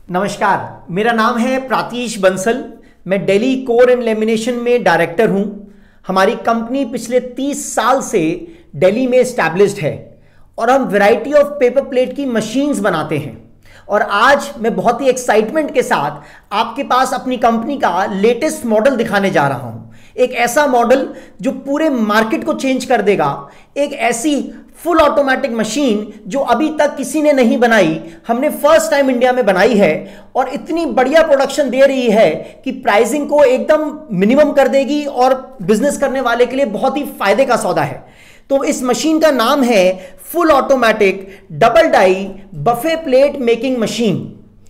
नमस्कार, मेरा नाम है प्रातीश बंसल। मैं दिल्ली कोर एंड लेमिनेशन में डायरेक्टर हूं। हमारी कंपनी पिछले 30 साल से दिल्ली में एस्टैब्लिश्ड है और हम वैरायटी ऑफ पेपर प्लेट की मशीन्स बनाते हैं। और आज मैं बहुत ही एक्साइटमेंट के साथ आपके पास अपनी कंपनी का लेटेस्ट मॉडल दिखाने जा रहा हूं। एक ऐसा मॉडल जो पूरे मार्केट को चेंज कर देगा, एक ऐसी फुल ऑटोमेटिक मशीन जो अभी तक किसी ने नहीं बनाई, हमने फर्स्ट टाइम इंडिया में बनाई है और इतनी बढ़िया प्रोडक्शन दे रही है कि प्राइसिंग को एकदम मिनिमम कर देगी और बिजनेस करने वाले के लिए बहुत ही फायदे का सौदा है। तो इस मशीन का नाम है full automatic double die buffet plate making machine.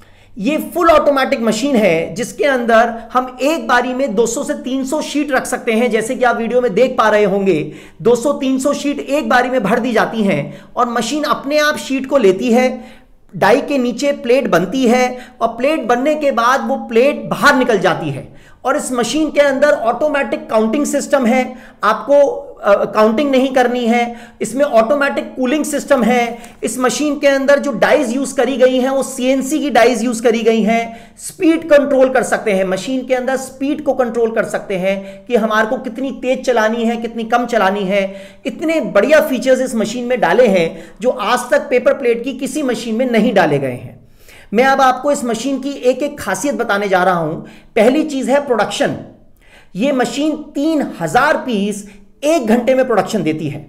ये फुल ऑटोमेटिक मशीन है जिसके अंदर हम एक बारी में 200 से 300 शीट रख सकते हैं। जैसे कि आप वीडियो में देख पा रहे होंगे, 200-300 शीट एक बारी में भर दी जाती हैं और मशीन अपने आप शीट को लेती है। डाई के नीचे प्लेट बनती है और प्लेट बनने के बाद वो प्लेट बाहर निकल जाती है। और इस मशीन के अंदर ऑटोमेटिक काउंटिंग सिस्टम है, आपको काउंटिंग नहीं करनी है। इसमें ऑटोमेटिक कूलिंग सिस्टम है। इस मशीन के अंदर जो डाइज यूज करी गई हैं वो सीएनसी की डाइज यूज करी गई हैं। स्पीड कंट्रोल कर सकते हैं, मशीन के अंदर स्पीड को कंट्रोल कर सकते हैं कि हमारे को कितनी तेज चलानी है, कितनी कम चलानी है। इतने बढ़िया फीचर्स इस मशीन में डाले हैं जो आज तक पेपर प्लेट की किसी मशीन में नहीं डाले गए हैं। मैं अब आपको इस मशीन की एक एक खासियत बताने जा रहा हूं। पहली चीज है प्रोडक्शन। यह मशीन 3000 पीस एक घंटे में प्रोडक्शन देती है।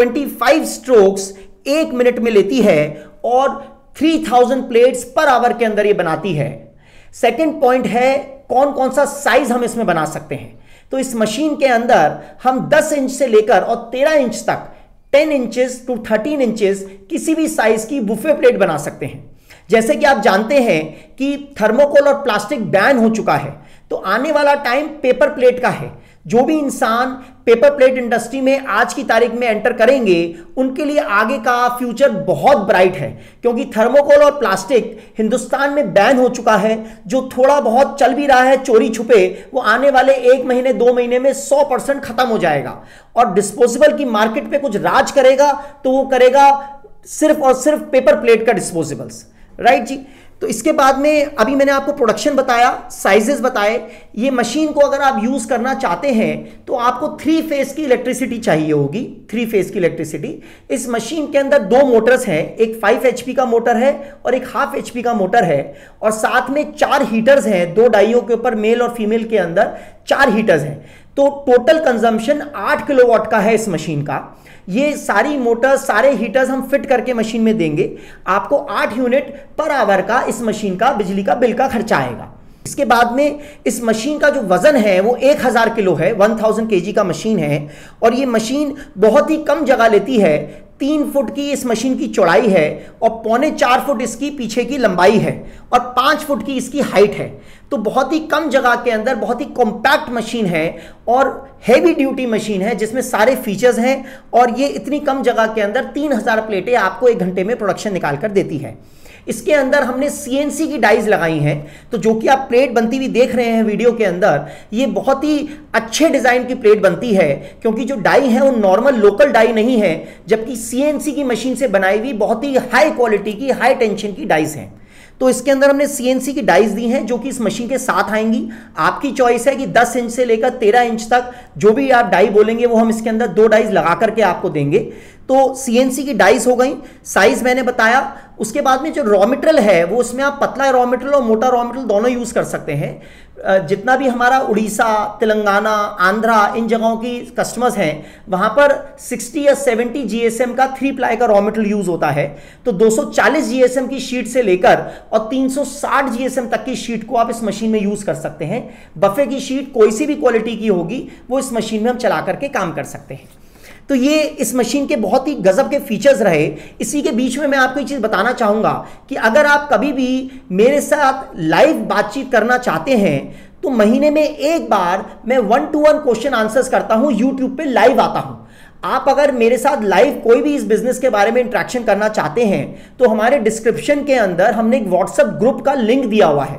25 स्ट्रोक्स एक मिनट में लेती है और 3000 प्लेट्स पर आवर के अंदर ये बनाती है। सेकंड पॉइंट है कौन कौन सा साइज हम इसमें बना सकते हैं। तो इस मशीन के अंदर हम 10 इंच से लेकर और 13 इंच तक 10 इंचेस टू 13 इंचेस किसी भी साइज की बुफे प्लेट बना सकते हैं। जैसे कि आप जानते हैं कि थर्मोकोल और प्लास्टिक बैन हो चुका है, तो आने वाला टाइम पेपर प्लेट का है। जो भी इंसान पेपर प्लेट इंडस्ट्री में आज की तारीख में एंटर करेंगे उनके लिए आगे का फ्यूचर बहुत ब्राइट है, क्योंकि थर्मोकोल और प्लास्टिक हिंदुस्तान में बैन हो चुका है। जो थोड़ा बहुत चल भी रहा है चोरी छुपे, वो आने वाले 1 महीने 2 महीने में 100% खत्म हो जाएगा। और डिस्पोजेबल की मार्केट पे कुछ राज करेगा तो वो करेगा सिर्फ और सिर्फ पेपर प्लेट का डिस्पोजेबल्स, राइट जी। तो इसके बाद में अभी मैंने आपको प्रोडक्शन बताया, साइजेस बताए। ये मशीन को अगर आप यूज करना चाहते हैं तो आपको 3 फेज की इलेक्ट्रिसिटी चाहिए होगी, 3 फेज की इलेक्ट्रिसिटी। इस मशीन के अंदर 2 मोटर्स हैं, एक 5 HP का मोटर है और एक हाफ HP का मोटर है और साथ में 4 हीटर्स हैं। 2 डाइयों के ऊपर मेल और फीमेल के अंदर 4 हीटर्स हैं। तो टोटल कंजम्पशन 8 किलोवाट का है इस मशीन का। ये सारी मोटर्स, सारे हीटर्स हम फिट करके मशीन में देंगे। आपको 8 यूनिट पर आवर का इस मशीन का बिजली का बिल का खर्चा आएगा। इसके बाद में इस मशीन का जो वजन है वो 1000 किलो है, 1000 kg का मशीन है। और ये मशीन बहुत ही कम जगह लेती है। 3 फुट की इस मशीन की चौड़ाई है और 3.25 फुट इसकी पीछे की लंबाई है और 5 फुट की इसकी हाइट है। तो बहुत ही कम जगह के अंदर बहुत ही कॉम्पैक्ट मशीन है और हैवी ड्यूटी मशीन है जिसमें सारे फीचर्स हैं। और ये इतनी कम जगह के अंदर 3000 प्लेटें आपको 1 घंटे में प्रोडक्शन निकाल कर देती है। इसके अंदर हमने सीएनसी की डाइज लगाई हैं, तो जो कि आप प्लेट बनती हुई देख रहे हैं वीडियो के अंदर, ये बहुत ही अच्छे डिजाइन की प्लेट बनती है, क्योंकि जो डाई है वो नॉर्मल लोकल डाई नहीं है, जबकि सीएनसी की मशीन से बनाई हुई बहुत ही हाई क्वालिटी की, हाई टेंशन की डाइज हैं। तो इसके अंदर हमने सीएनसी की डाइज दी हैं जो कि इस मशीन के साथ आएंगी। आपकी चॉइस है कि 10 इंच से लेकर 13 इंच तक जो भी आप डाई बोलेंगे वो हम इसके अंदर 2 डाइज लगा करके आपको देंगे। तो सीएनसी की डाइज हो गई, साइज मैंने बताया। उसके बाद में जो रॉ मटेरियल है वो उसमें आप पतला रॉ मटेरियल और मोटा रॉ मटेरियल दोनों यूज कर सकते हैं। जितना भी हमारा उड़ीसा, तेलंगाना, आंध्रा, इन जगहों की कस्टमर्स हैं, वहां पर 60 या 70 GSM का 3 प्लाई का रॉ मटेरियल यूज होता है। तो 240 GSM की शीट से लेकर और 360 GSM तक की शीट को आप इस मशीन में यूज कर सकते हैं। बफे की शीट कोई सी भी क्वालिटी की होगी वो इस मशीन में हम चला करके काम कर सकते हैं। तो ये इस मशीन के बहुत ही गजब के फीचर्स रहे। इसी के बीच में मैं आपको एक चीज बताना चाहूंगा कि अगर आप कभी भी मेरे साथ लाइव बातचीत करना चाहते हैं तो महीने में एक बार मैं 1-to-1 क्वेश्चन आंसर्स करता हूं, यूट्यूब पे लाइव आता हूं। आप अगर मेरे साथ लाइव कोई भी इस बिजनेस के बारे में इंटरेक्शन करना चाहते हैं तो हमारे डिस्क्रिप्शन के अंदर हमने एक व्हाट्सएप ग्रुप का लिंक दिया हुआ है।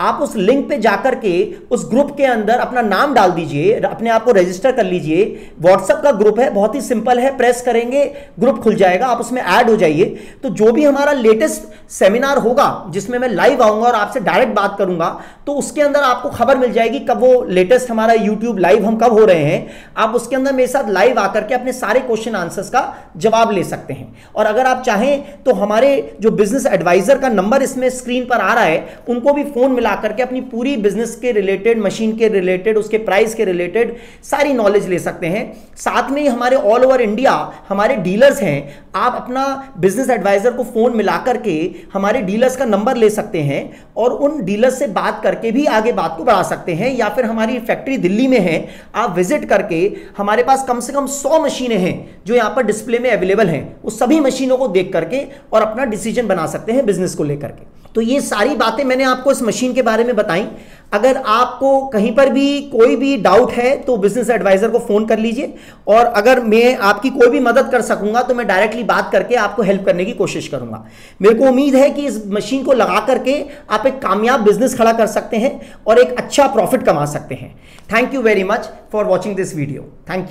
आप उस लिंक पे जाकर के उस ग्रुप के अंदर अपना नाम डाल दीजिए, अपने आप को रजिस्टर कर लीजिए। व्हाट्सएप का ग्रुप है, बहुत ही सिंपल है, प्रेस करेंगे ग्रुप खुल जाएगा, आप उसमें ऐड हो जाइए। तो जो भी हमारा लेटेस्ट सेमिनार होगा जिसमें मैं लाइव आऊंगा और आपसे डायरेक्ट बात करूंगा, तो उसके अंदर आपको खबर मिल जाएगी कब वो लेटेस्ट हमारा यूट्यूब लाइव हम कब हो रहे हैं। आप उसके अंदर मेरे साथ लाइव आकर के अपने सारे क्वेश्चन आंसर्स का जवाब ले सकते हैं। और अगर आप चाहें तो हमारे जो बिजनेस एडवाइजर का नंबर इसमें स्क्रीन पर आ रहा है, उनको भी फोन मिला करके अपनी पूरी बिजनेस के रिलेटेड, मशीन के रिलेटेड, उसके प्राइस के रिलेटेड सारी नॉलेज ले सकते हैं। साथ में ही हमारे ऑल ओवर इंडिया हमारे डीलर्स हैं, आप अपना बिजनेस एडवाइजर को फोन मिला करके हमारे डीलर्स का नंबर ले सकते हैं और उन डीलर्स से बात करके भी आगे बात को बढ़ा सकते हैं। या फिर हमारी फैक्ट्री दिल्ली में है, आप विजिट करके, हमारे पास कम से कम 100 मशीनें हैं जो यहां पर डिस्प्ले में अवेलेबल हैं, उस सभी मशीनों को देख करके और अपना डिसीजन बना सकते हैं बिजनेस को लेकर के। तो ये सारी बातें मैंने आपको इस मशीन के बारे में बताई। अगर आपको कहीं पर भी कोई भी डाउट है तो बिजनेस एडवाइजर को फोन कर लीजिए, और अगर मैं आपकी कोई भी मदद कर सकूंगा तो मैं डायरेक्टली बात करके आपको हेल्प करने की कोशिश करूंगा। मेरे को उम्मीद है कि इस मशीन को लगा करके आप एक कामयाब बिजनेस खड़ा कर सकते हैं और एक अच्छा प्रॉफिट कमा सकते हैं। Thank you very much for watching this video. Thank you.